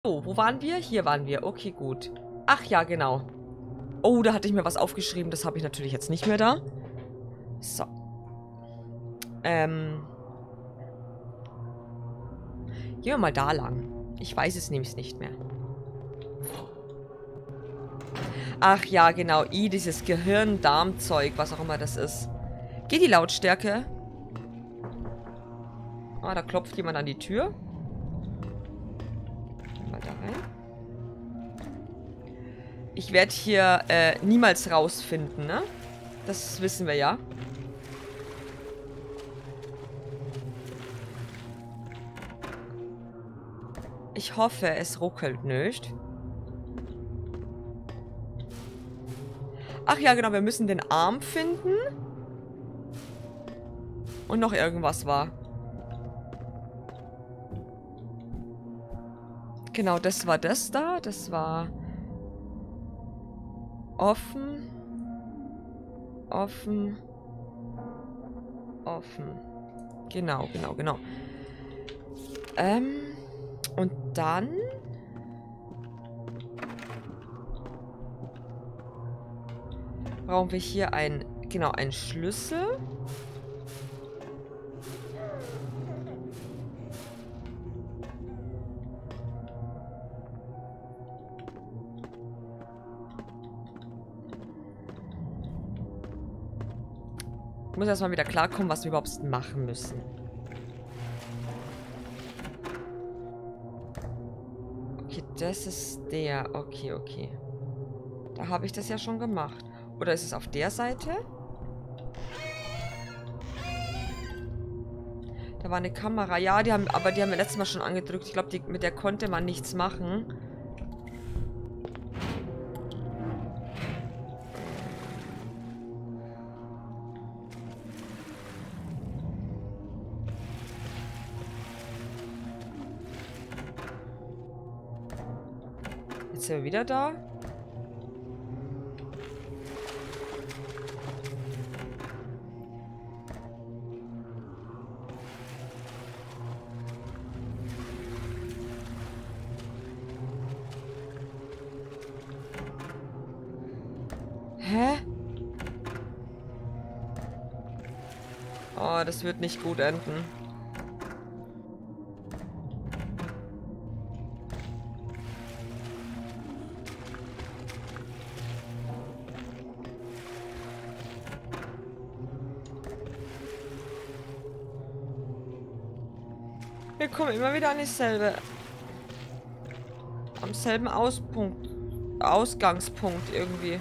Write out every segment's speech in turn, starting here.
So, wo waren wir? Hier waren wir. Okay, gut. Ach ja, genau. Oh, da hatte ich mir was aufgeschrieben. Das habe ich natürlich jetzt nicht mehr da. So. Gehen wir mal da lang. Ich weiß es nämlich nicht mehr. Ach ja, genau. Dieses Gehirn-Darm-Zeug, was auch immer das ist. Geht die Lautstärke? Ah, da klopft jemand an die Tür. Mal da rein. Ich werde hier niemals rausfinden, ne? Das wissen wir ja. Ich hoffe, es ruckelt nicht. Ach ja, genau, wir müssen den Arm finden. Und noch irgendwas war. Genau, das war das da. Das war offen. Offen. Offen. Genau, genau, genau. Und dann brauchen wir hier einen Schlüssel. Ich muss erstmal wieder klarkommen, was wir überhaupt machen müssen. Okay, das ist der. Okay, okay. Da habe ich das ja schon gemacht. Oder ist es auf der Seite? Da war eine Kamera. Ja, die haben wir letztes Mal schon angedrückt. Ich glaube, mit der konnte man nichts machen. Jetzt sind wir wieder da. Hä? Oh, das wird nicht gut enden. Wir kommen immer wieder an dieselbe. Am selben Ausgangspunkt irgendwie.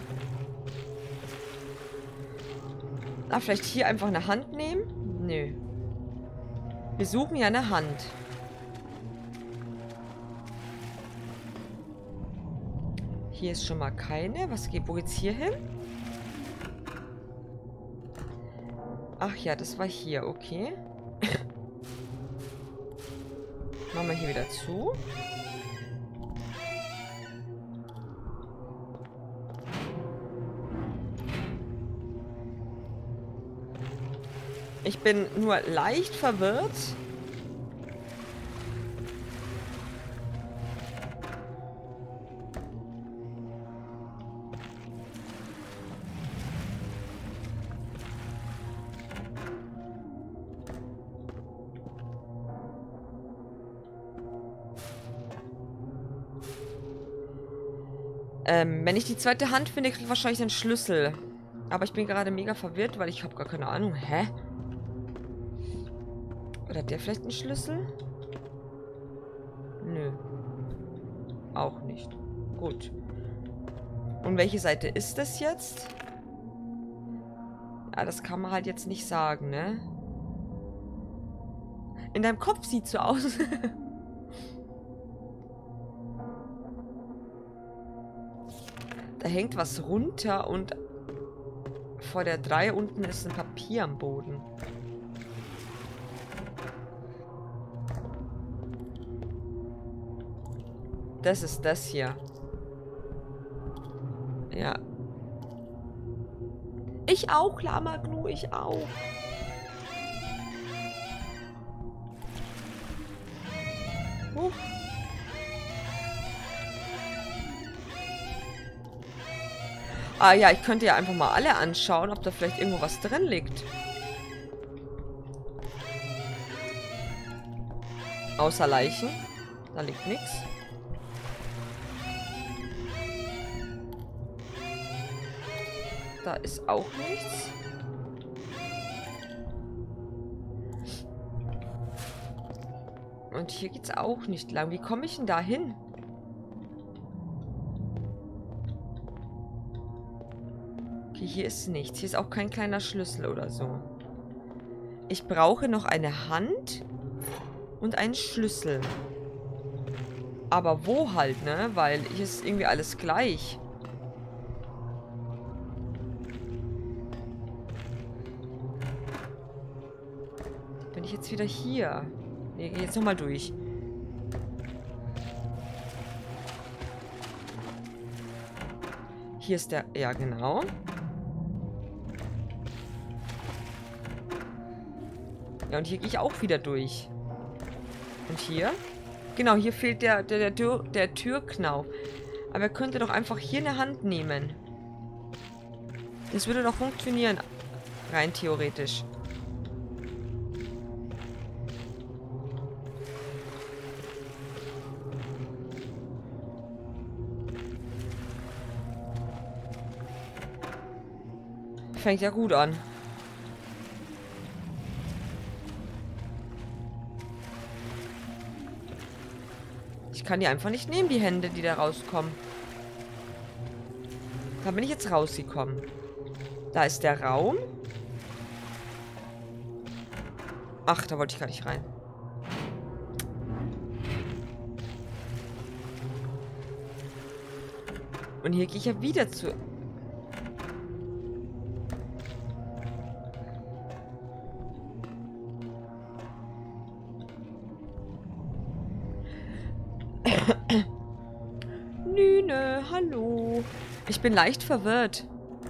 Ah, vielleicht hier einfach eine Hand nehmen? Nö. Wir suchen ja eine Hand. Hier ist schon mal keine. Wo geht's hier hin? Ach ja, das war hier. Okay. Machen wir hier wieder zu. Ich bin nur leicht verwirrt. Wenn ich die zweite Hand finde, kriege ich wahrscheinlich den Schlüssel. Aber ich bin gerade mega verwirrt, weil ich habe gar keine Ahnung. Hä? Oder hat der vielleicht einen Schlüssel? Nö. Auch nicht. Gut. Und welche Seite ist das jetzt? Ja, das kann man halt jetzt nicht sagen, ne? In deinem Kopf sieht so aus. Da hängt was runter und vor der 3 unten ist ein Papier am Boden. Das ist das hier. Ja. Ich auch, Lama Gnu, ich auch. Ah ja, ich könnte ja einfach mal alle anschauen, ob da vielleicht irgendwo was drin liegt. Außer Leichen. Da liegt nichts. Da ist auch nichts. Und hier geht's auch nicht lang. Wie komme ich denn da hin? Okay, hier ist nichts. Hier ist auch kein kleiner Schlüssel oder so. Ich brauche noch eine Hand und einen Schlüssel. Aber wo halt, ne? Weil hier ist irgendwie alles gleich. Bin ich jetzt wieder hier? Ne, geh jetzt nochmal durch. Hier ist der... Ja, genau. Ja, und hier gehe ich auch wieder durch. Und hier? Genau, hier fehlt der Türknauf. Aber er könnte doch einfach hier eine Hand nehmen. Das würde doch funktionieren. Rein theoretisch. Fängt ja gut an. Ich kann die einfach nicht nehmen, die Hände, die da rauskommen. Da bin ich jetzt rausgekommen. Da ist der Raum. Ach, da wollte ich gar nicht rein. Und hier gehe ich ja wieder zu... Nüne, hallo. Ich bin leicht verwirrt.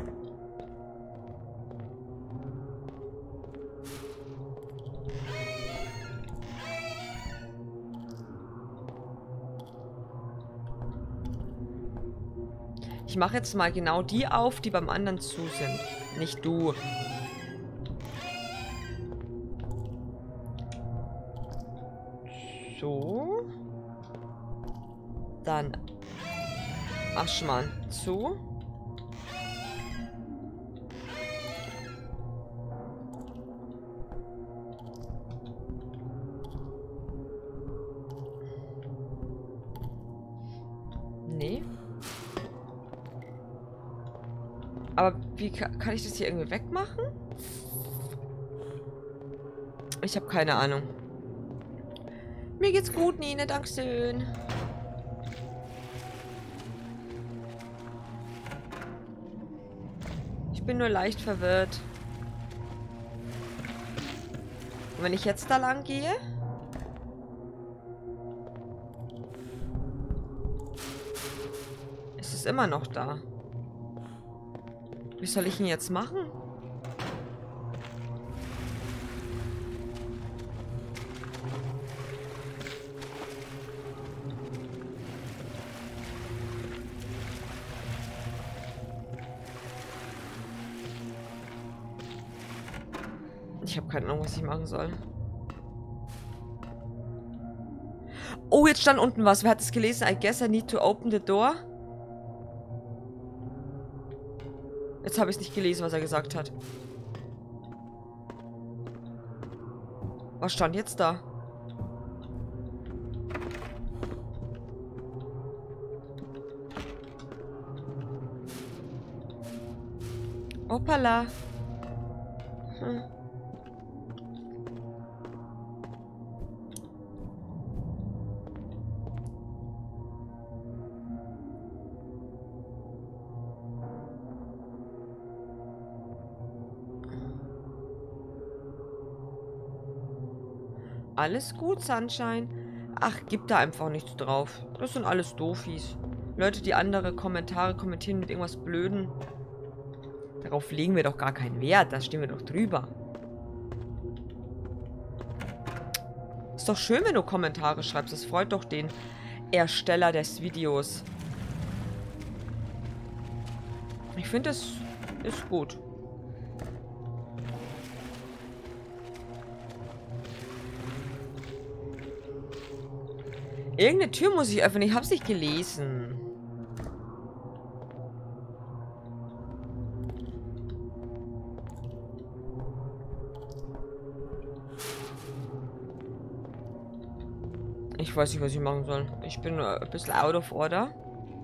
Ich mache jetzt mal genau die auf, die beim anderen zu sind. Nicht du. So. Dann Aschmann zu. Nee. Aber wie kann ich das hier irgendwie wegmachen? Ich habe keine Ahnung. Mir geht's gut, Nine, dankeschön. Ich bin nur leicht verwirrt. Und wenn ich jetzt da lang gehe? Ist es immer noch da? Wie soll ich ihn jetzt machen? Ich habe keine Ahnung, was ich machen soll. Oh, jetzt stand unten was. Wer hat es gelesen? I guess I need to open the door. Jetzt habe ich es nicht gelesen, was er gesagt hat. Was stand jetzt da? Hoppala. Hm. Alles gut, Sunshine. Ach, gib da einfach nichts drauf. Das sind alles Doofies. Leute, die andere Kommentare kommentieren mit irgendwas Blöden. Darauf legen wir doch gar keinen Wert. Da stehen wir doch drüber. Ist doch schön, wenn du Kommentare schreibst. Das freut doch den Ersteller des Videos. Ich finde, das ist gut. Irgendeine Tür muss ich öffnen. Ich habe es nicht gelesen. Ich weiß nicht, was ich machen soll. Ich bin ein bisschen out of order.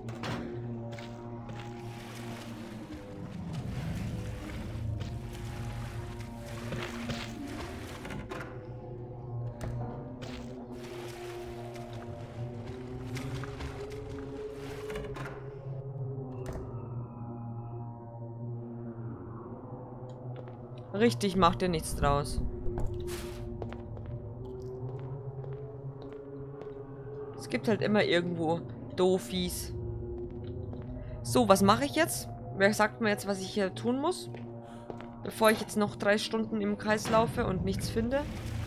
Richtig, macht dir nichts draus. Es gibt halt immer irgendwo Doofies. So, was mache ich jetzt? Wer sagt mir jetzt, was ich hier tun muss? Bevor ich jetzt noch 3 Stunden im Kreis laufe und nichts finde.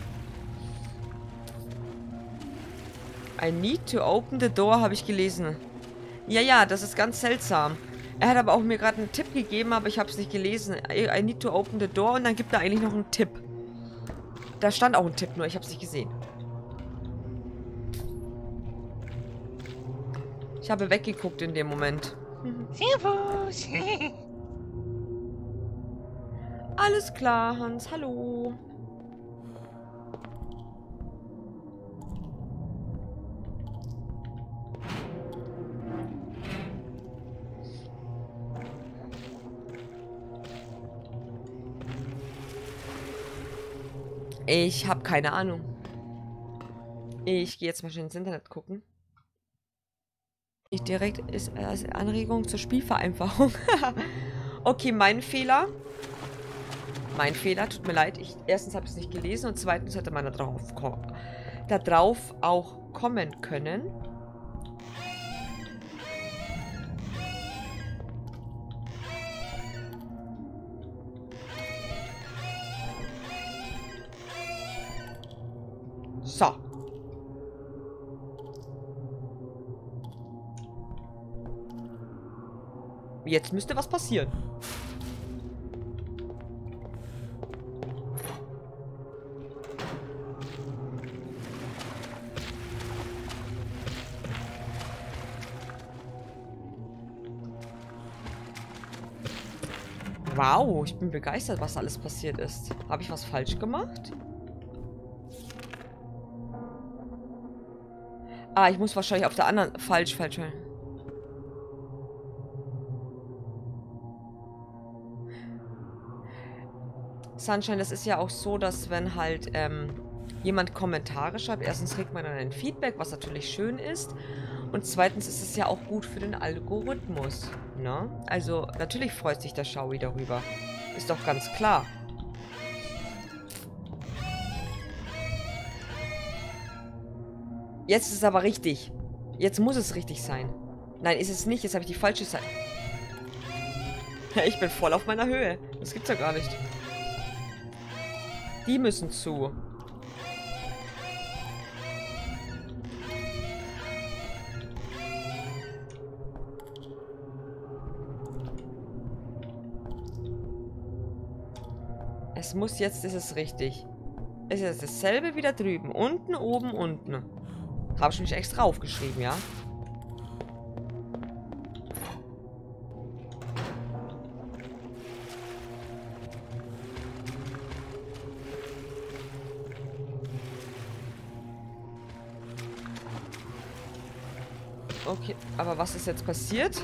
I need to open the door, habe ich gelesen. Ja, das ist ganz seltsam. Er hat aber auch mir gerade einen Tipp gegeben, aber ich habe es nicht gelesen. I need to open the door und dann gibt er eigentlich noch einen Tipp. Da stand auch ein Tipp, nur ich habe es nicht gesehen. Ich habe weggeguckt in dem Moment. Servus. Alles klar, Hans. Hallo. Ich habe keine Ahnung. Ich gehe jetzt mal schnell ins Internet gucken. Ich direkt ist als Anregung zur Spielvereinfachung. Okay, mein Fehler. Mein Fehler, tut mir leid. Erstens habe ich es nicht gelesen und zweitens hätte man da drauf auch kommen können. So. Jetzt müsste was passieren. Wow, ich bin begeistert, was alles passiert ist. Habe ich was falsch gemacht? Ah, ich muss wahrscheinlich auf der anderen... Falsch. Sunshine, das ist ja auch so, dass wenn halt jemand Kommentare schreibt, erstens kriegt man dann ein Feedback, was natürlich schön ist. Und zweitens ist es ja auch gut für den Algorithmus. Ne? Also natürlich freut sich der Shaui darüber. Ist doch ganz klar. Jetzt ist es aber richtig. Jetzt muss es richtig sein. Nein, ist es nicht. Jetzt habe ich die falsche Seite. Ich bin voll auf meiner Höhe. Das gibt's ja gar nicht. Die müssen zu. Es muss jetzt, ist es richtig. Es ist dasselbe wie da drüben. Unten, oben, unten. Habe ich mich extra aufgeschrieben, ja? Okay, aber was ist jetzt passiert?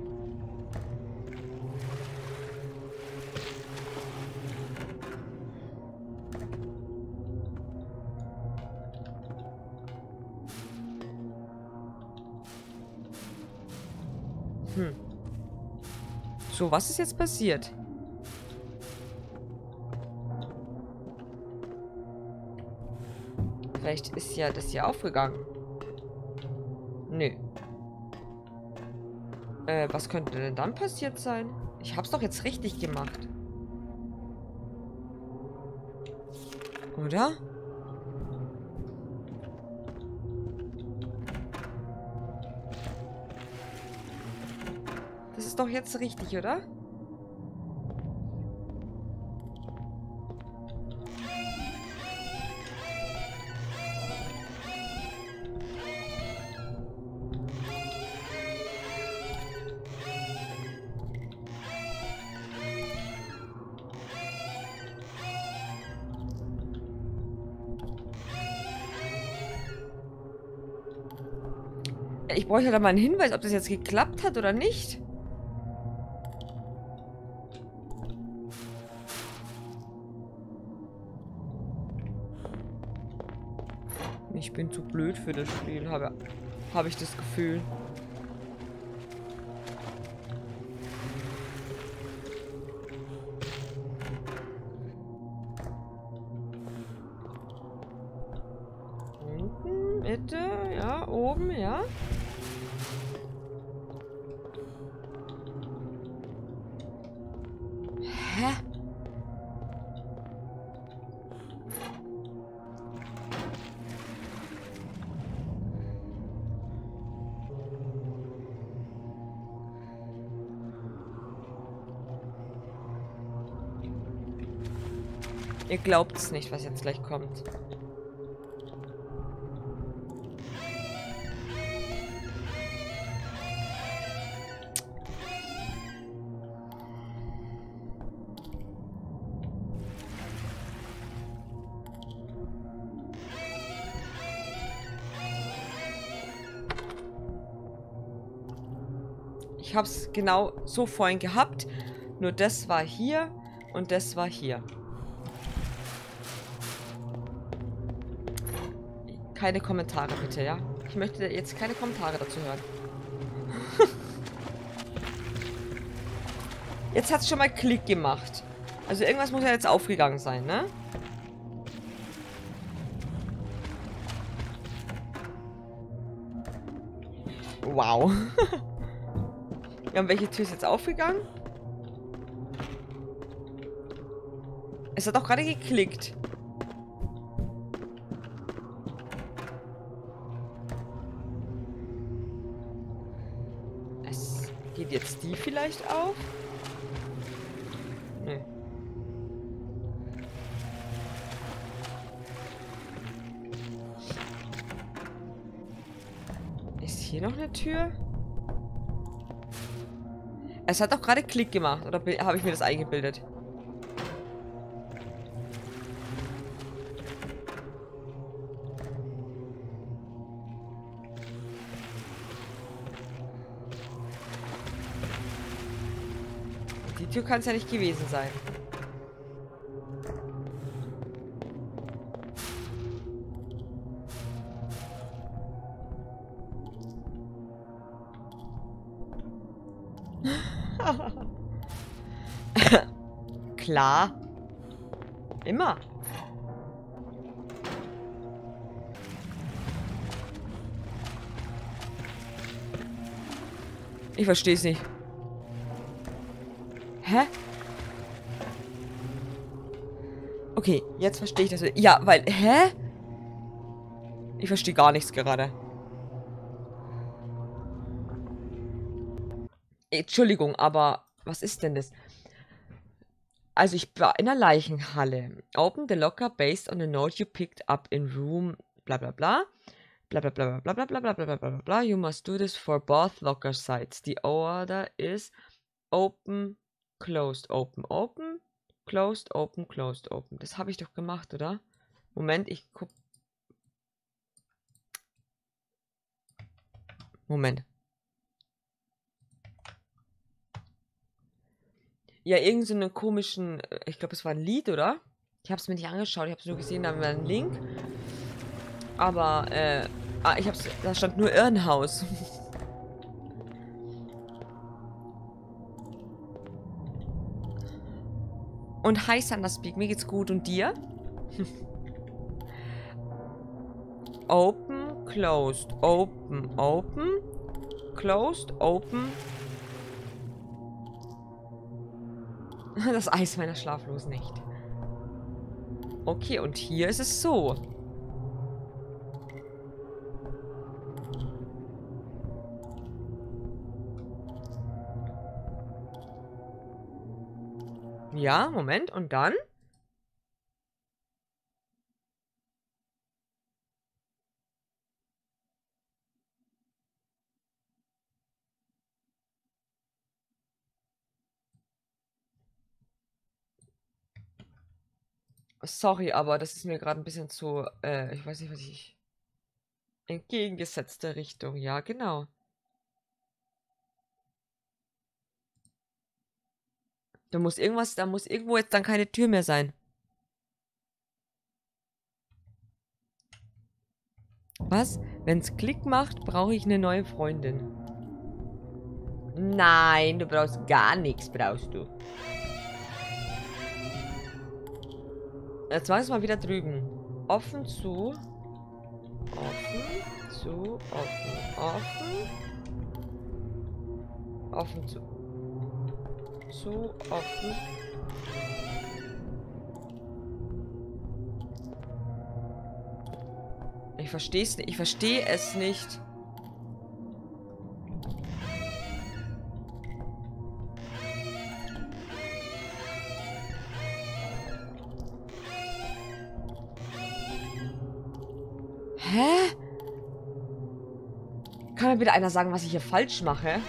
So, was ist jetzt passiert? Vielleicht ist ja das hier aufgegangen. Nö. Was könnte denn dann passiert sein? Ich hab's doch jetzt richtig gemacht. Oder? Das ist doch jetzt richtig, oder? Ich bräuchte da mal einen Hinweis, ob das jetzt geklappt hat oder nicht. Ich bin zu blöd für das Spiel, habe ich das Gefühl. Unten, Mitte, ja, oben, ja. Hä? Ihr glaubt es nicht, was jetzt gleich kommt. Ich habe es genau so vorhin gehabt. Nur das war hier und das war hier. Keine Kommentare bitte, ja? Ich möchte jetzt keine Kommentare dazu hören. Jetzt hat es schon mal Klick gemacht. Also irgendwas muss ja jetzt aufgegangen sein, ne? Wow. Ja, und welche Tür ist jetzt aufgegangen? Es hat auch gerade geklickt. Es geht jetzt die vielleicht auf? Nee. Ist hier noch eine Tür? Es hat doch gerade Klick gemacht. Oder habe ich mir das eingebildet? Die Tür kann es ja nicht gewesen sein. Klar. Immer. Ich verstehe es nicht. Hä? Okay, jetzt verstehe ich das. Ja, weil... Hä? Ich verstehe gar nichts gerade. Entschuldigung, aber... Was ist denn das? Also ich war in einer Leichenhalle. Open the locker based on a note you picked up in room bla bla bla. Bla bla bla bla bla bla bla bla bla bla bla. You must do this for both locker sites. The order is open, closed, open, open, closed, open, closed, open. Das habe ich doch gemacht, oder? Moment, ich guck. Moment. Ja, irgend so einen komischen, ich glaube, es war ein Lied, oder? Ich habe es mir nicht angeschaut, ich habe es nur gesehen, da war ein Link. Aber, da stand nur Irrenhaus. Und hi, Thunderspeak, mir geht's gut. Und dir? Open, closed, open, open, closed, open. Das Eis meiner schlaflosen Nächte. Okay, und hier ist es so. Ja, Moment. Und dann? Sorry, aber das ist mir gerade ein bisschen zu, ich weiß nicht, was ich... Entgegengesetzte Richtung, ja, genau. Da muss irgendwo jetzt dann keine Tür mehr sein. Was? Wenn's Klick macht, brauche ich eine neue Freundin. Nein, du brauchst gar nichts, brauchst du. Jetzt war es mal wieder drüben. Offen zu. Offen zu. Offen. Offen. Offen zu. Zu. Offen. Ich verstehe es nicht. Ich verstehe es nicht. Hä? Kann mir bitte einer sagen, was ich hier falsch mache?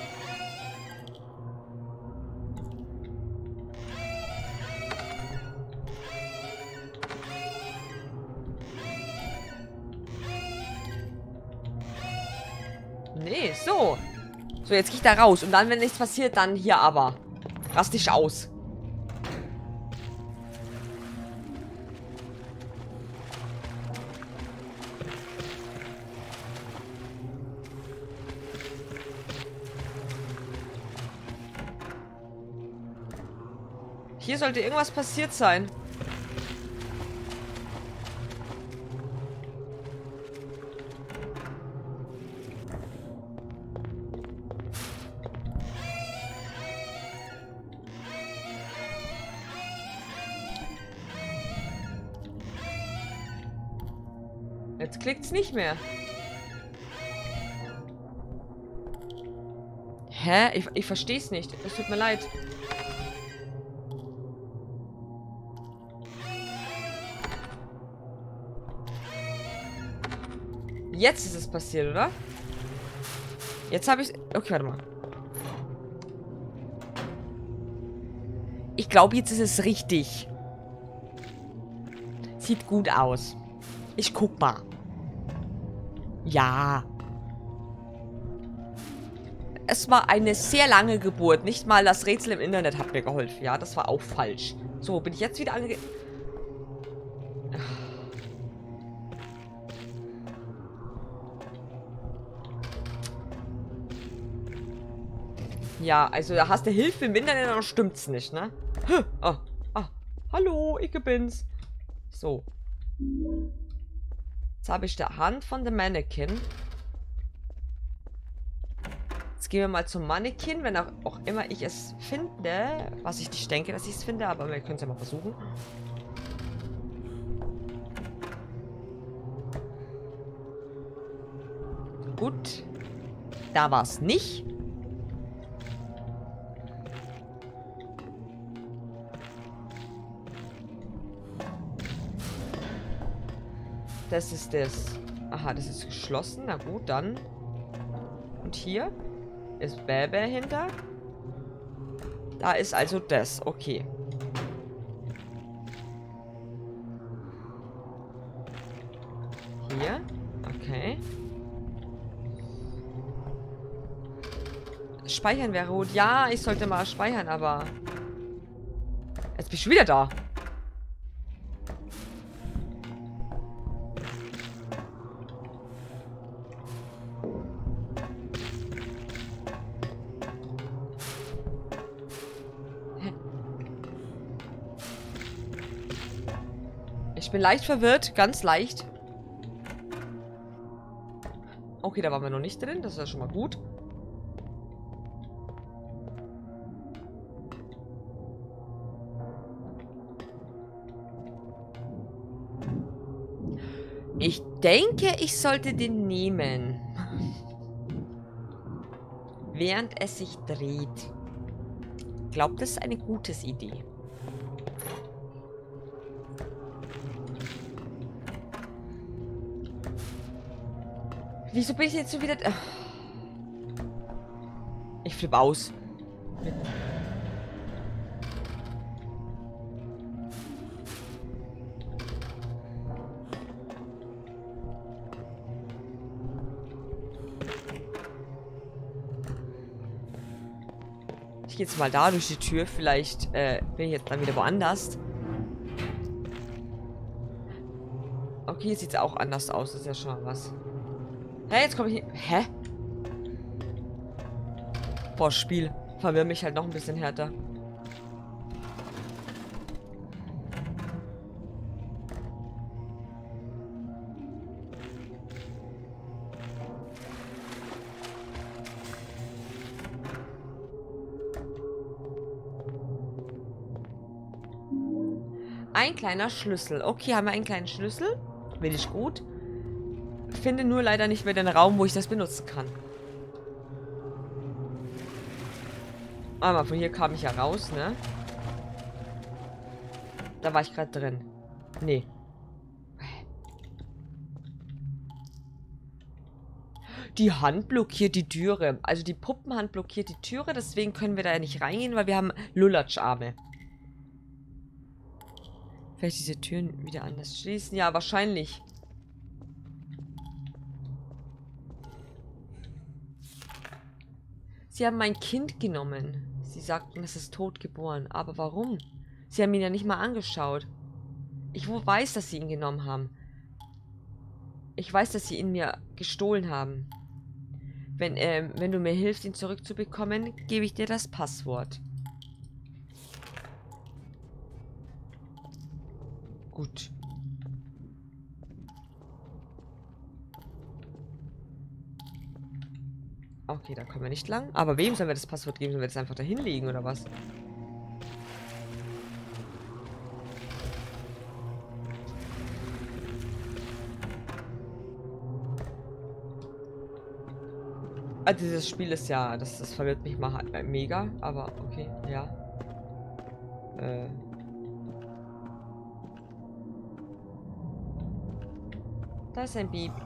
Nee, so. So, jetzt gehe ich da raus. Und dann, wenn nichts passiert, dann hier aber. Rast dich aus. Hier sollte irgendwas passiert sein. Jetzt klickt's nicht mehr. Hä? Ich verstehe es nicht. Es tut mir leid. Jetzt ist es passiert, oder? Jetzt habe ich... Okay, warte mal. Ich glaube, jetzt ist es richtig. Sieht gut aus. Ich guck mal. Ja. Es war eine sehr lange Geburt. Nicht mal das Rätsel im Internet hat mir geholfen. Ja, das war auch falsch. So, bin ich jetzt wieder ange... Ja, also da hast du Hilfe im Internet, dann stimmt's nicht, ne? Hallo, ich bin's. So. Jetzt habe ich die Hand von dem Mannequin. Jetzt gehen wir mal zum Mannequin, wenn auch immer ich es finde. Was ich nicht denke, dass ich es finde, aber wir können es ja mal versuchen. Gut. Da war es nicht. Das ist das. Aha, das ist geschlossen. Na gut, dann. Und hier ist Bäbe hinter. Da ist also das. Okay. Hier. Okay. Speichern wäre gut. Ja, ich sollte mal speichern, aber... Jetzt bin ich schon wieder da. Ich bin leicht verwirrt, ganz leicht. Okay, da waren wir noch nicht drin, das ist ja schon mal gut. Ich denke, ich sollte den nehmen. Während es sich dreht. Ich glaube, das ist eine gute Idee. Wieso bin ich jetzt so wieder... Ich flippe aus. Ich gehe jetzt mal da durch die Tür. Vielleicht bin ich jetzt dann wieder woanders. Okay, hier sieht es auch anders aus. Das ist ja schon mal was. Hä, jetzt komme ich hier... Hä? Boah, Spiel. Verwirr mich halt noch ein bisschen härter. Ein kleiner Schlüssel. Okay, haben wir einen kleinen Schlüssel. Finde ich gut. Finde nur leider nicht mehr den Raum, wo ich das benutzen kann. Aber von hier kam ich ja raus, ne? Da war ich gerade drin. Nee. Die Hand blockiert die Türe. Also die Puppenhand blockiert die Türe. Deswegen können wir da ja nicht reingehen, weil wir haben Lulatsch-Arme. Vielleicht diese Türen wieder anders schließen. Ja, wahrscheinlich. Sie haben mein Kind genommen. Sie sagten, es ist tot geboren. Aber warum? Sie haben ihn ja nicht mal angeschaut. Ich weiß, dass sie ihn genommen haben. Ich weiß, dass sie ihn mir gestohlen haben. Wenn du mir hilfst, ihn zurückzubekommen, gebe ich dir das Passwort. Gut. Okay, da kommen wir nicht lang. Aber wem sollen wir das Passwort geben? Sollen wir das einfach da hinlegen, oder was? Also dieses Spiel ist ja... Das verwirrt mich mal mega. Aber okay, ja. Da ist ein Baby.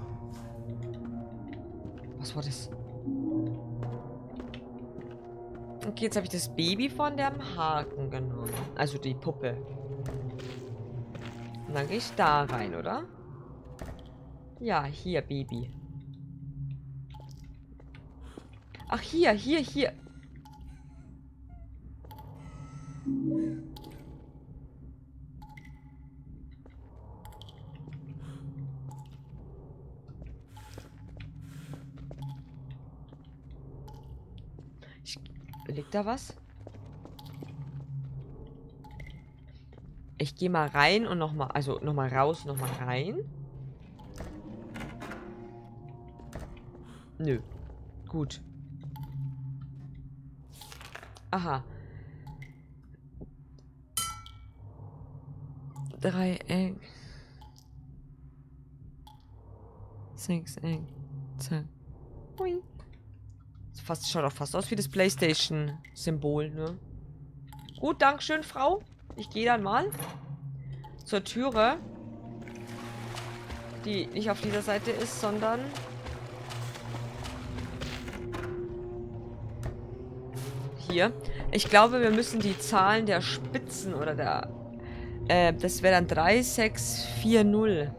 Was war das? Okay, jetzt habe ich das Baby von dem Haken genommen. Also die Puppe. Und dann gehe ich da rein, oder? Ja, hier, Baby. Ach, hier. Liegt da was? Ich gehe mal rein und nochmal, also nochmal raus, nochmal rein. Nö. Gut. Aha. Dreieck. 6 Eck. Zack. Hui. Schaut auch fast aus wie das PlayStation-Symbol, ne? Gut, dankeschön, Frau. Ich gehe dann mal zur Türe, die nicht auf dieser Seite ist, sondern hier. Ich glaube, wir müssen die Zahlen der Spitzen oder der... das wäre dann 3640.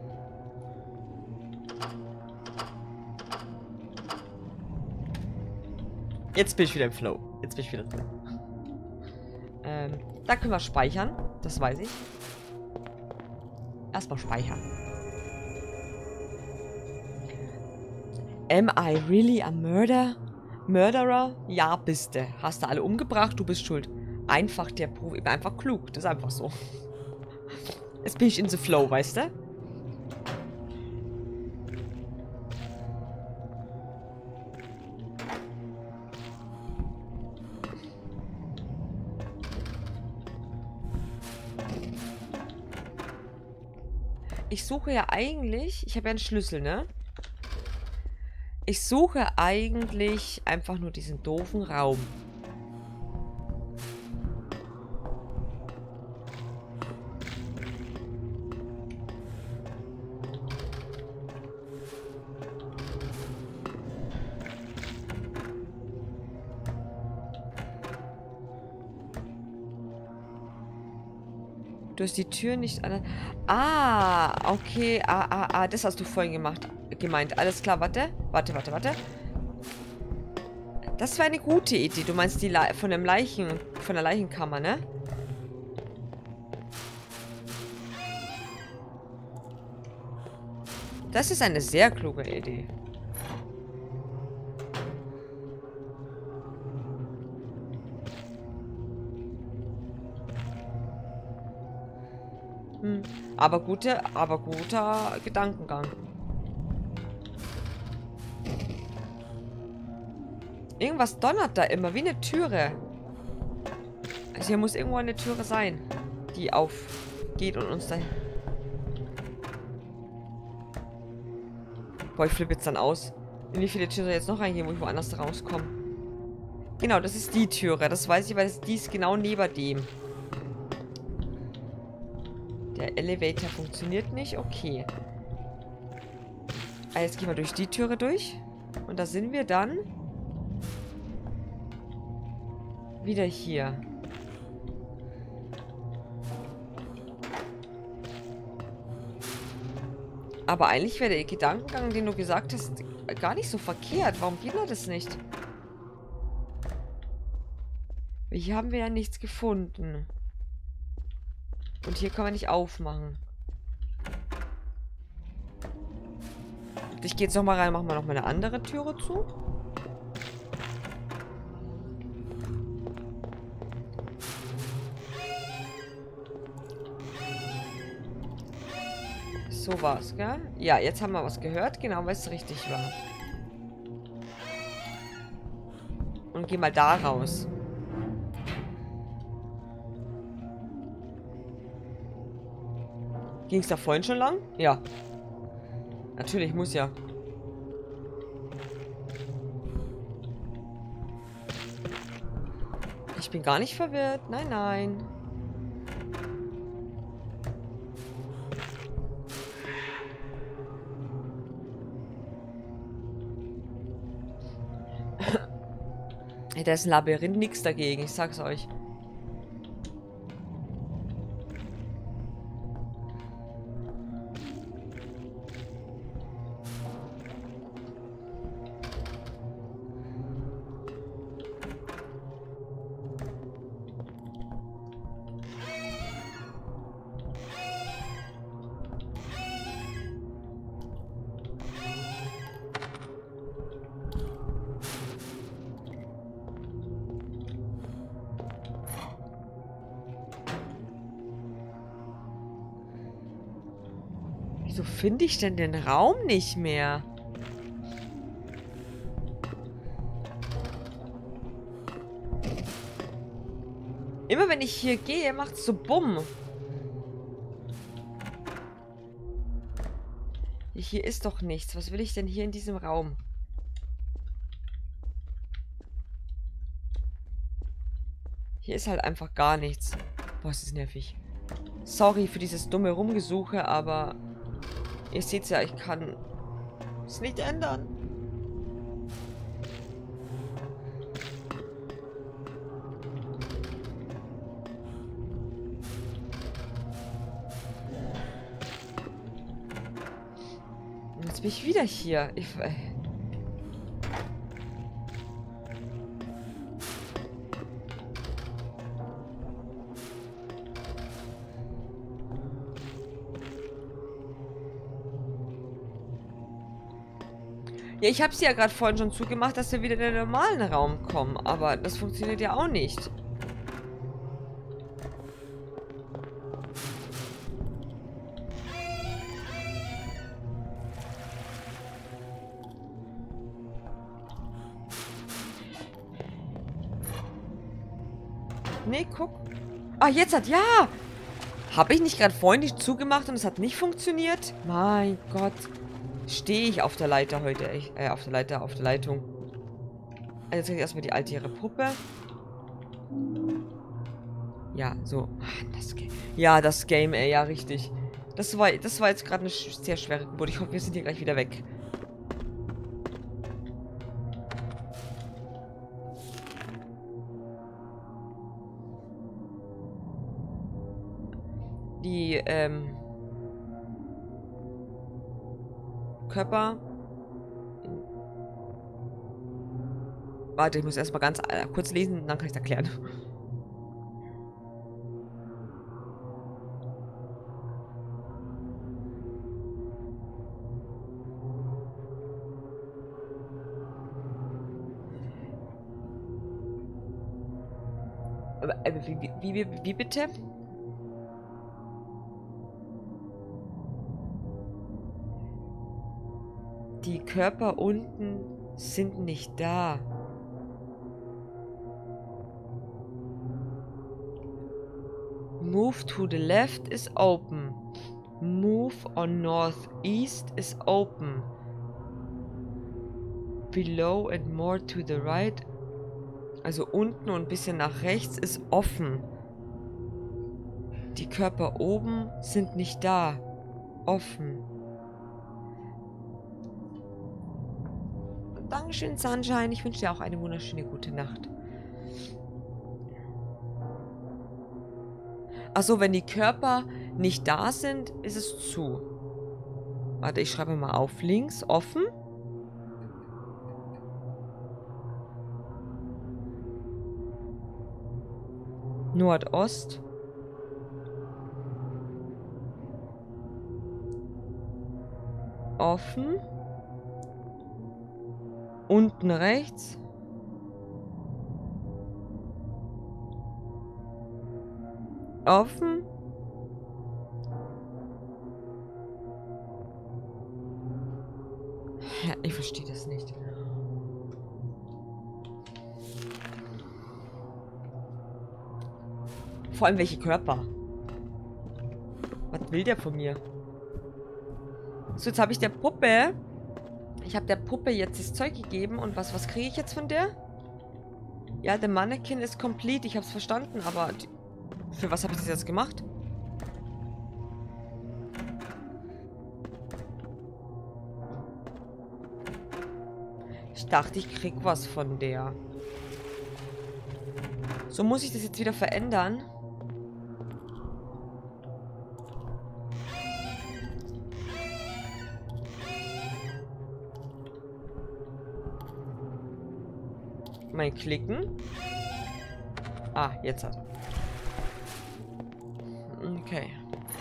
Jetzt bin ich wieder im Flow. Jetzt bin ich wieder drin. Da können wir speichern. Das weiß ich. Erstmal speichern. Am I really a murderer? Ja, bist du. Hast du alle umgebracht? Du bist schuld. Einfach der Profi. Einfach klug. Das ist einfach so. Jetzt bin ich in the flow, weißt du? Ich suche ja eigentlich... Ich habe ja einen Schlüssel, ne? Ich suche eigentlich einfach nur diesen doofen Raum. Du hast die Tür nicht an... Ah, okay. Das hast du vorhin gemeint. Alles klar, warte. Warte. Das war eine gute Idee. Du meinst die von der Leichenkammer, ne? Das ist eine sehr kluge Idee. Aber guter Gedankengang. Irgendwas donnert da immer, wie eine Türe. Also hier muss irgendwo eine Türe sein, die aufgeht und uns dahin. Boah, ich flippe jetzt dann aus. In wie viele Türen soll ich jetzt noch reingehen, wo ich woanders rauskomme? Genau, das ist die Türe. Das weiß ich, weil die ist genau neben dem. Der Elevator funktioniert nicht. Okay. Also jetzt gehen wir durch die Türe durch. Und da sind wir dann wieder hier. Aber eigentlich wäre der Gedankengang, den du gesagt hast, gar nicht so verkehrt. Warum geht das nicht? Hier haben wir ja nichts gefunden. Und hier kann man nicht aufmachen. Ich gehe jetzt nochmal rein, machen wir nochmal eine andere Türe zu. So war's, gell? Ja, jetzt haben wir was gehört, genau, weil es richtig war. Und geh mal da raus. Ging es da vorhin schon lang? Ja. Natürlich, muss ja. Ich bin gar nicht verwirrt. Nein, nein. Hey, da ist ein Labyrinth, nichts dagegen, ich sag's euch. Wieso finde ich denn den Raum nicht mehr? Immer wenn ich hier gehe, macht es so Bumm. Hier ist doch nichts. Was will ich denn hier in diesem Raum? Hier ist halt einfach gar nichts. Boah, ist das nervig. Sorry für dieses dumme Rumgesuche, aber ihr seht ja, ich kann es nicht ändern. Und jetzt bin ich wieder hier. Ja, ich habe sie ja gerade vorhin schon zugemacht, dass wir wieder in den normalen Raum kommen. Aber das funktioniert ja auch nicht. Nee, guck. Ah, jetzt hat... Ja! Habe ich nicht gerade vorhin die zugemacht und es hat nicht funktioniert? Mein Gott. Stehe ich auf der Leiter heute. Auf der Leitung. Also jetzt kriege ich erstmal die alte ihre Puppe. Ja, so. Das Game. Ja, das Game, ey, ja, richtig. Das war jetzt gerade eine sehr schwere Geburt. Ich hoffe, wir sind hier gleich wieder weg. die Körper. Warte, ich muss erstmal ganz kurz lesen, dann kann ich es erklären. Wie bitte? Die Körper unten sind nicht da. Move to the left is open. Move on northeast is open. Below and more to the right. Also unten und ein bisschen nach rechts ist offen. Die Körper oben sind nicht da. Offen. Dankeschön, Sunshine. Ich wünsche dir auch eine wunderschöne gute Nacht. Achso, wenn die Körper nicht da sind, ist es zu. Warte, ich schreibe mal auf. Links offen. Nordost. Offen. Unten rechts. Offen. Ja, ich verstehe das nicht. Vor allem welche Körper. Was will der von mir? So, jetzt habe ich der Puppe. Ich habe der Puppe jetzt das Zeug gegeben. Und was kriege ich jetzt von der? Ja, der Mannequin ist complete. Ich habe es verstanden, aber für was habe ich das jetzt gemacht? Ich dachte, ich krieg was von der. So, muss ich das jetzt wieder verändern? Mal klicken. Ah, jetzt hat er. Okay.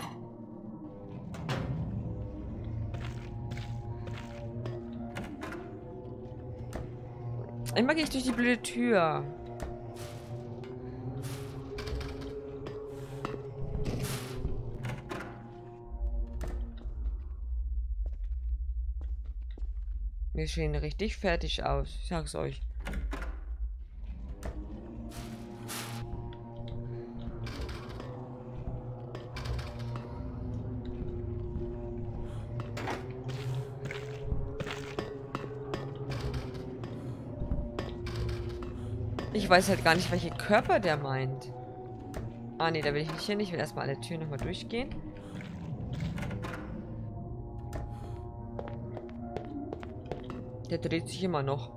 Einmal gehe ich durch die blöde Tür. Wir sehen richtig fertig aus. Ich sag's euch. Ich weiß halt gar nicht, welche Körper der meint. Ah, nee, da will ich nicht hin. Ich will erstmal alle Türen nochmal durchgehen. Der dreht sich immer noch.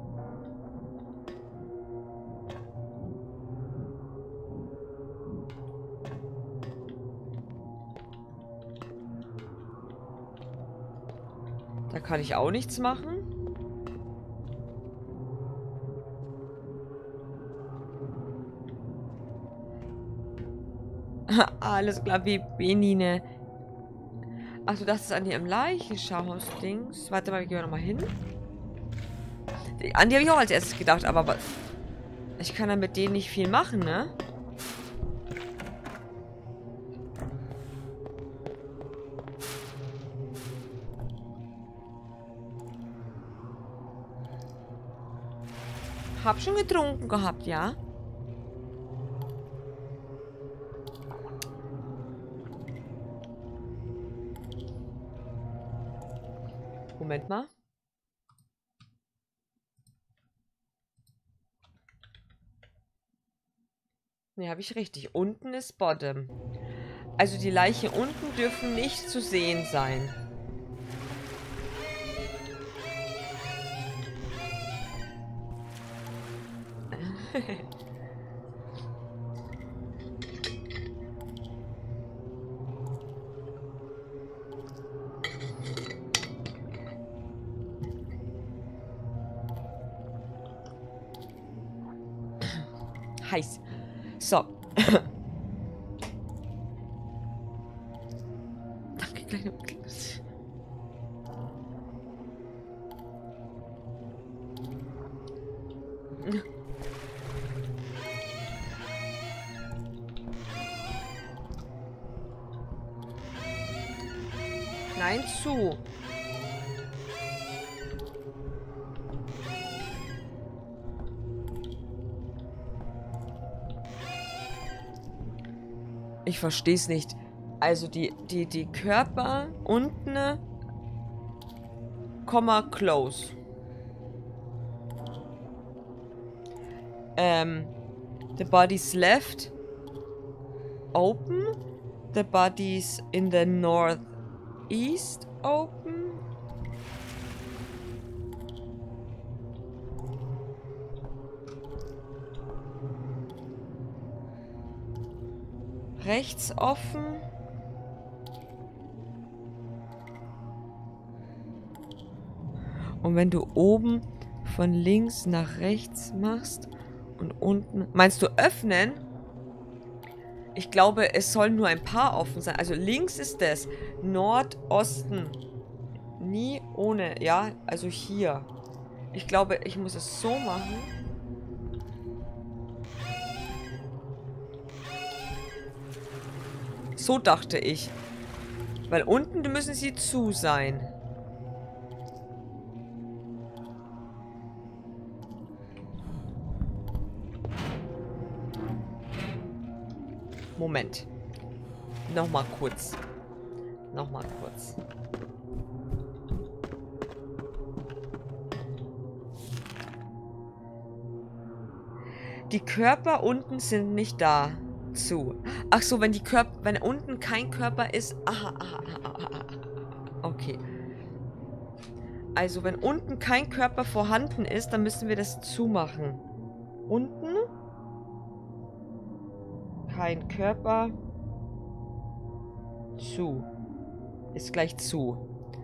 Da kann ich auch nichts machen. Alles klar, wie Benine. Achso, das ist an ihrem Leichenschauhaus-Dings. Warte mal, gehen wir nochmal hin. An die habe ich auch als erstes gedacht, aber ich kann ja mit denen nicht viel machen, ne? Hab schon getrunken gehabt, ja? Moment mal. Ne, habe ich richtig. Unten ist Bottom. Also die Leichen unten dürfen nicht zu sehen sein. heiß. So. Danke, kleine... Nein, zu. Ich verstehe es nicht. Also die Körper unten, Komma, close. The body's left, open. The body's in the northeast, open. Rechts offen. Und wenn du oben von links nach rechts machst und unten... Meinst du öffnen? Ich glaube, es sollen nur ein paar offen sein. Also links ist das. Nordosten. Nie ohne. Ja, also hier. Ich glaube, ich muss es so machen. So dachte ich. Weil unten müssen sie zu sein. Moment. Nochmal kurz. Nochmal kurz. Die Körper unten sind nicht da. Zu. Ach so, wenn unten kein Körper ist. Aha. Okay. Also, wenn unten kein Körper vorhanden ist, dann müssen wir das zumachen. Unten kein Körper. Zu. Ist gleich zu.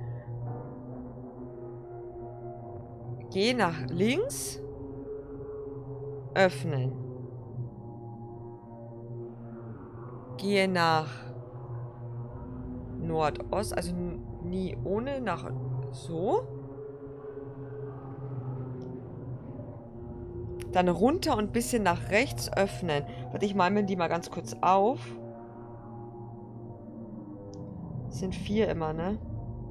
Geh nach links. Öffnen. Gehe nach Nordost, also nie ohne, nach so. Dann runter und ein bisschen nach rechts öffnen. Warte, ich male mir die mal ganz kurz auf. Das sind 4 immer, ne?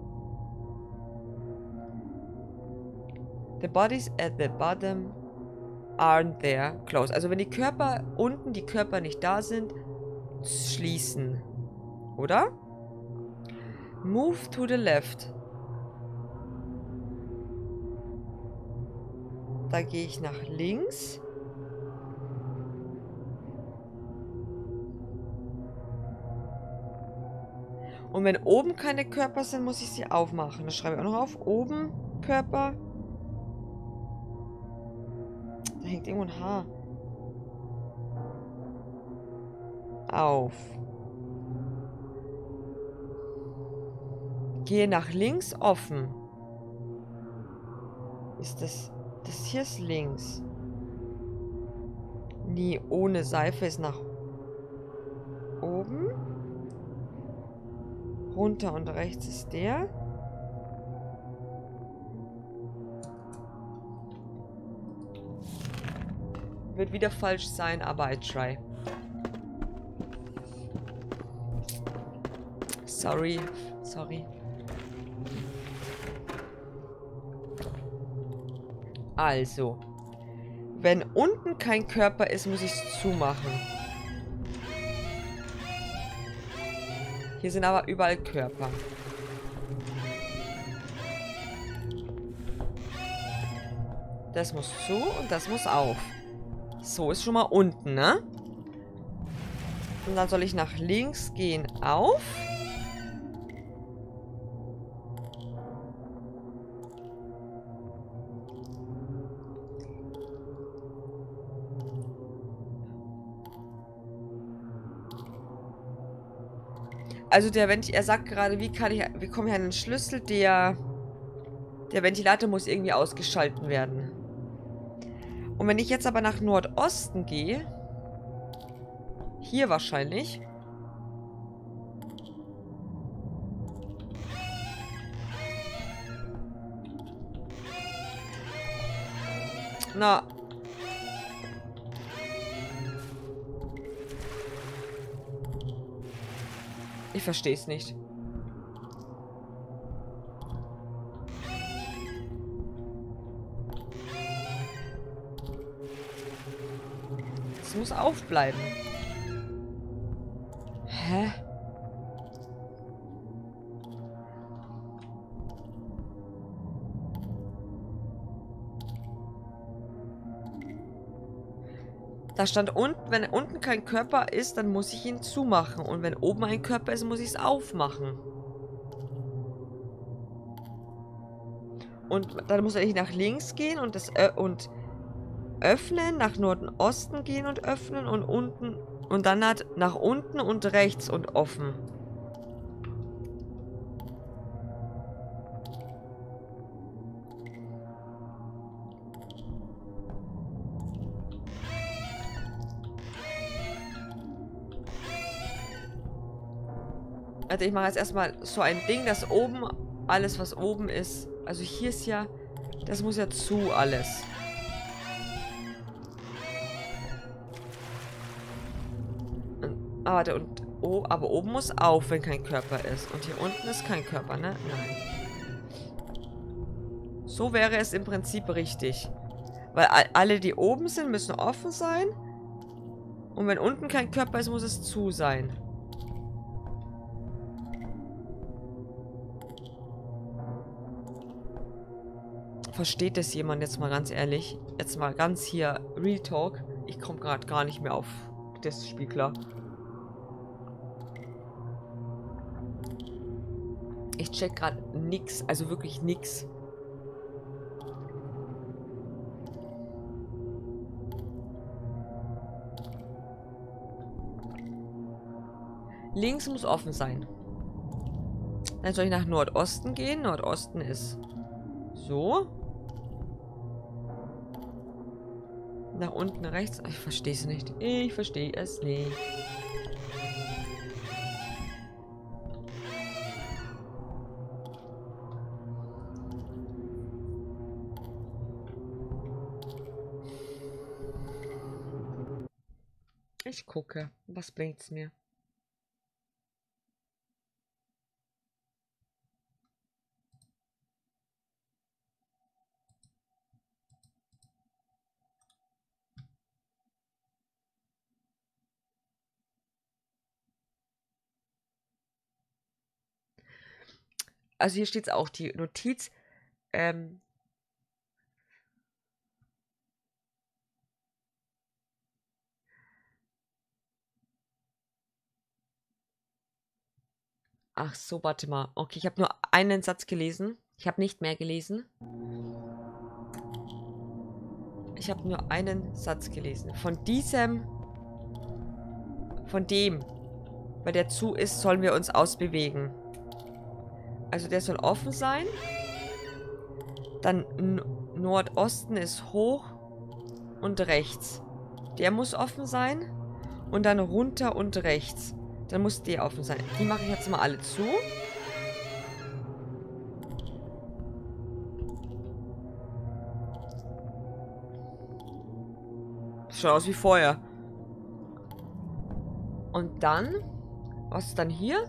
The bodies at the bottom aren't there. Close. Also wenn die Körper unten, die Körper nicht da sind, schließen. Oder? Move to the left. Da gehe ich nach links. Und wenn oben keine Körper sind, muss ich sie aufmachen. Das schreibe ich auch noch auf. Oben Körper. Da hängt irgendwo ein Haar. Auf. Gehe nach links offen. Ist das... Das hier ist links. Nie ohne Seife ist nach oben. Runter und rechts ist der. Wird wieder falsch sein, aber I try. Sorry. Also, wenn unten kein Körper ist, muss ich es zumachen. Hier sind aber überall Körper. Das muss zu und das muss auf. So, ist schon mal unten, ne? Und dann soll ich nach links gehen, auf. Also er sagt gerade, wie komme ich an den Schlüssel? Der Ventilator muss irgendwie ausgeschalten werden. Und wenn ich jetzt aber nach Nordosten gehe, Hier wahrscheinlich. Na. Ich verstehe es nicht. Es muss aufbleiben. Hä? Da stand unten, wenn unten kein Körper ist, dann muss ich ihn zumachen. Und wenn oben ein Körper ist, muss ich es aufmachen. Und dann muss ich nach links gehen und das und öffnen, nach Norden, Osten gehen und öffnen und unten und dann nach unten und rechts und offen. Also ich mache jetzt erstmal so ein Ding, dass oben alles, was oben ist. Also hier ist ja, das muss ja zu alles. Aber oben muss auf, wenn kein Körper ist. Und hier unten ist kein Körper, ne? Nein. So wäre es im Prinzip richtig. Weil alle, die oben sind, müssen offen sein. Und wenn unten kein Körper ist, muss es zu sein. Versteht das jemand jetzt mal ganz ehrlich? Jetzt mal ganz hier Real Talk. Ich komme gerade gar nicht mehr auf das Spiel klar. Ich check gerade nix, also wirklich nix. Links muss offen sein. Dann soll ich nach Nordosten gehen. Nordosten ist so. Nach unten rechts. Ich verstehe es nicht. Ich verstehe es nicht. Ich gucke. Was bringt's mir? Also hier steht auch die Notiz. Ach so, warte mal. Okay, ich habe nur einen Satz gelesen. Ich habe nicht mehr gelesen. Ich habe nur einen Satz gelesen. Von dem, weil der zu ist, sollen wir uns ausbewegen. Also der soll offen sein. Dann Nordosten ist hoch und rechts. Der muss offen sein. Und dann runter und rechts. Dann muss der offen sein. Die mache ich jetzt mal alle zu. Schaut aus wie vorher. Und dann? Was ist dann hier?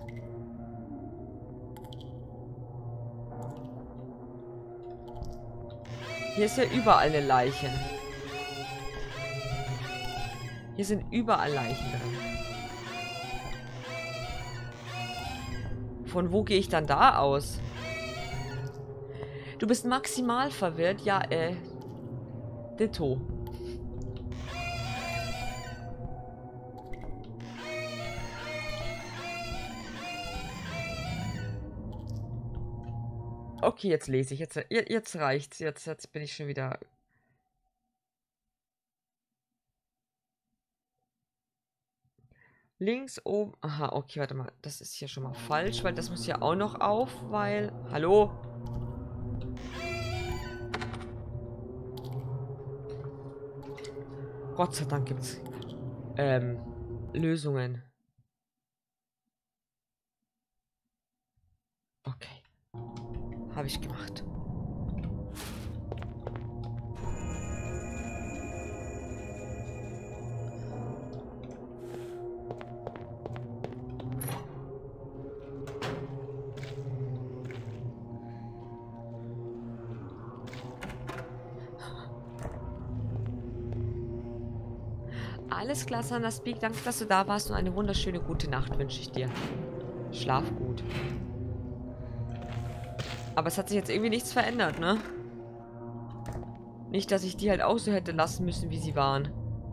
Hier ist ja überall eine Leiche. Hier sind überall Leichen drin. Von wo gehe ich dann da aus? Du bist maximal verwirrt. Ja, Ditto. Okay, jetzt lese ich. Jetzt reicht's. Jetzt bin ich schon wieder... Links oben... Aha, okay, warte mal. Das ist hier schon mal falsch, weil das muss ja auch noch auf, weil... Hallo? Gott sei Dank gibt's... Lösungen. Okay. Habe ich gemacht. Alles klar, Sandra Speak. Danke, dass du da warst und eine wunderschöne gute Nacht wünsche ich dir. Schlaf gut. Aber es hat sich jetzt irgendwie nichts verändert, ne? Nicht, dass ich die halt auch so hätte lassen müssen, wie sie waren.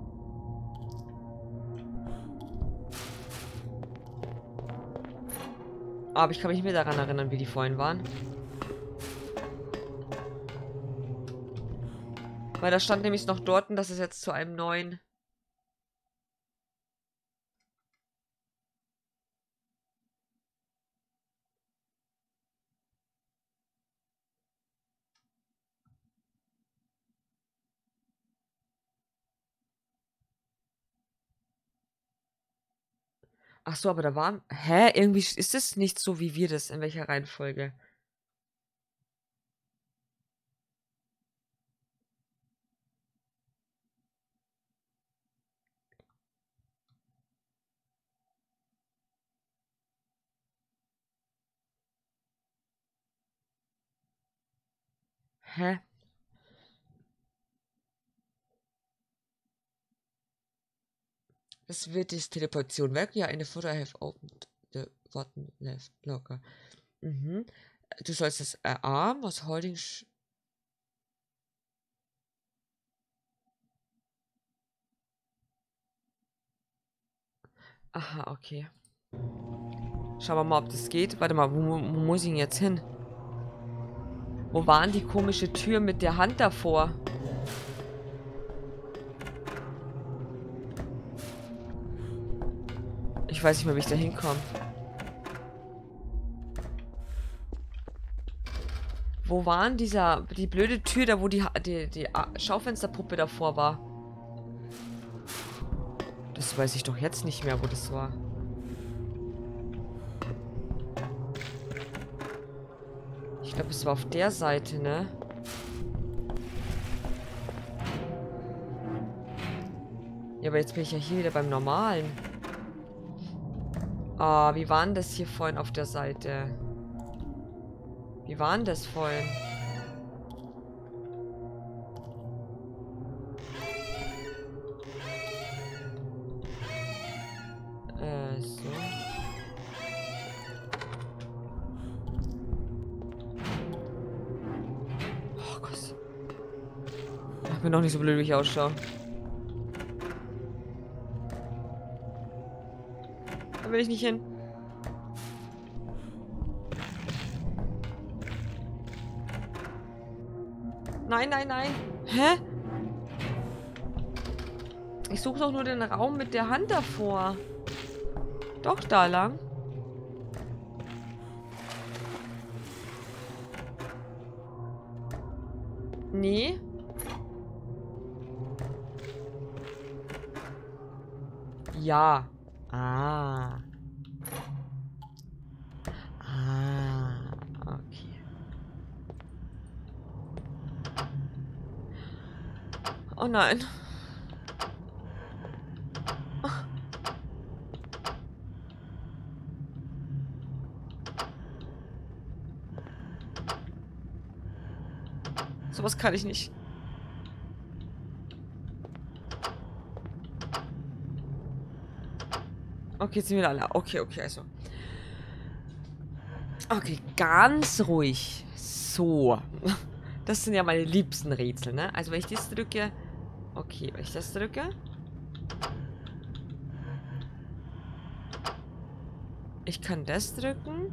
Aber ich kann mich nicht mehr daran erinnern, wie die vorhin waren. Weil da stand nämlich noch dort, dass es jetzt zu einem neuen... Ach so, aber da war... Hä? Irgendwie ist es nicht so, wie wir das. In welcher Reihenfolge? Hä? Das wird das Teleportation weg. Ja, in the photo I have opened the button left locker. Mhm. Du sollst das Arm was holding... Aha, okay. Schauen wir mal, ob das geht. Warte mal, wo muss ich denn jetzt hin? Wo waren die komische Tür mit der Hand davor? Ich weiß nicht mehr, wie ich da hinkomme. Wo waren die blöde Tür da, wo die Schaufensterpuppe davor war? Das weiß ich doch jetzt nicht mehr, wo das war. Ich glaube, es war auf der Seite, ne? Ja, aber jetzt bin ich ja hier wieder beim Normalen. Ah, wie war denn das hier vorhin auf der Seite? Wie war denn das vorhin? So. Oh Gott. Ich bin doch nicht so blöd, wie ich ausschaue. Da will ich nicht hin. Nein, nein, nein. Hä? Ich suche doch nur den Raum mit der Hand davor. Doch, da lang. Nee. Ja. Ah. Ah. Okay. Oh nein. Sowas kann ich nicht. Okay, jetzt sind wir alle. Okay, okay, also. Okay, ganz ruhig. So. Das sind ja meine liebsten Rätsel, ne? Also, wenn ich das drücke... Okay, wenn ich das drücke... Ich kann das drücken.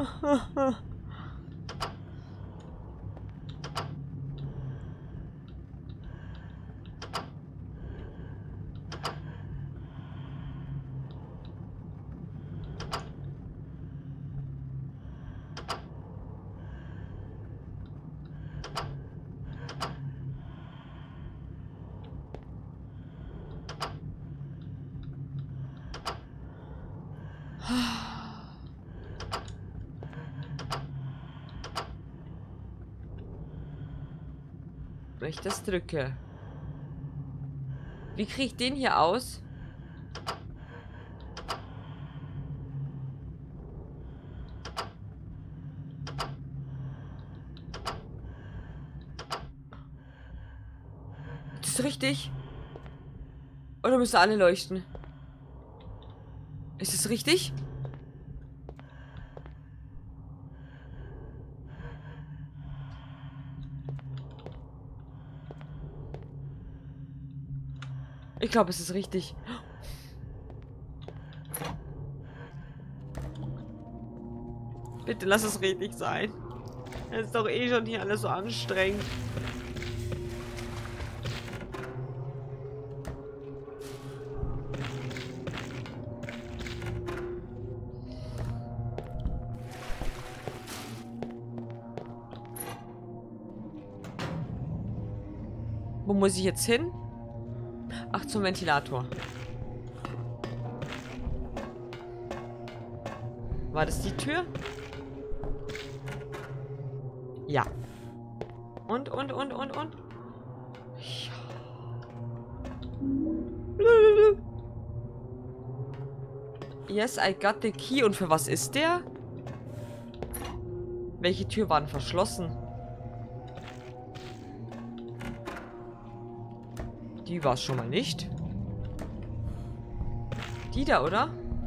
Wenn ich das drücke. Wie kriege ich den hier aus? Das ist richtig. Oder müssen alle leuchten? Ist es richtig? Ich glaube, es ist richtig. Bitte lass es richtig sein. Es ist doch eh schon hier alles so anstrengend. Wo muss ich jetzt hin? Ach, zum Ventilator. War das die Tür? Ja. Und? Ja. Yes, I got the key. Und für was ist der? Welche Tür waren verschlossen? Die war es schon mal nicht. Die da, oder?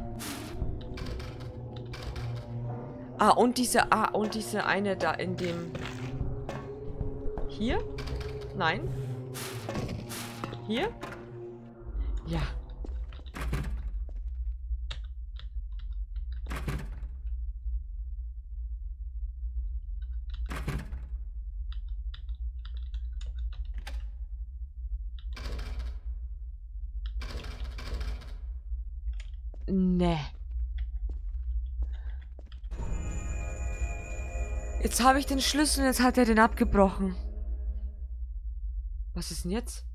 Und diese eine da in dem... Hier? Nein? Hier? Ja. Nee. Jetzt habe ich den Schlüssel und jetzt hat er den abgebrochen. Was ist denn jetzt?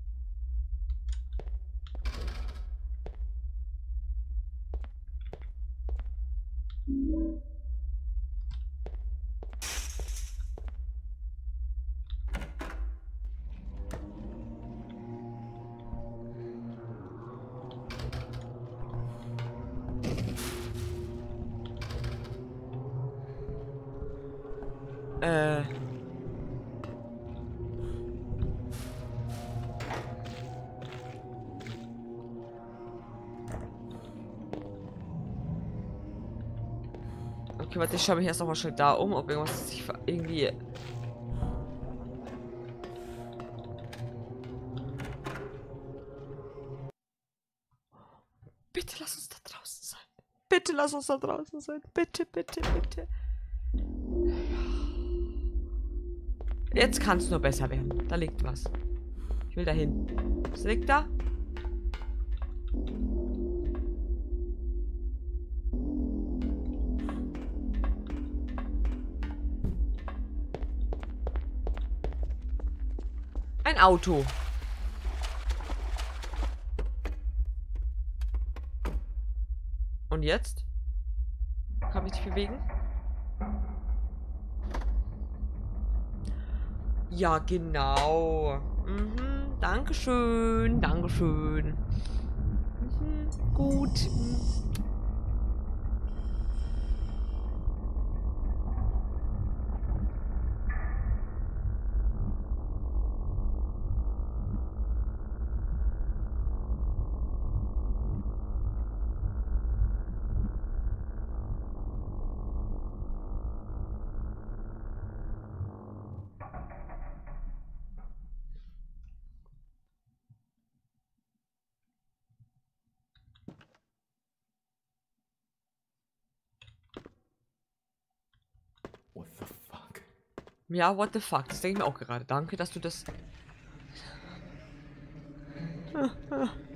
Okay, warte, ich schaue mich erst noch mal schnell da um, ob irgendwas sich irgendwie... Bitte lass uns da draußen sein. Bitte lass uns da draußen sein. Bitte, bitte, bitte. Jetzt kann es nur besser werden. Da liegt was. Ich will da hin. Was liegt da? Ein Auto. Und jetzt? Kann ich dich bewegen? Ja, genau. Mhm, Dankeschön, Dankeschön. Mhm, gut. Ja, what the fuck. Das denke ich mir auch gerade. Danke, dass du das...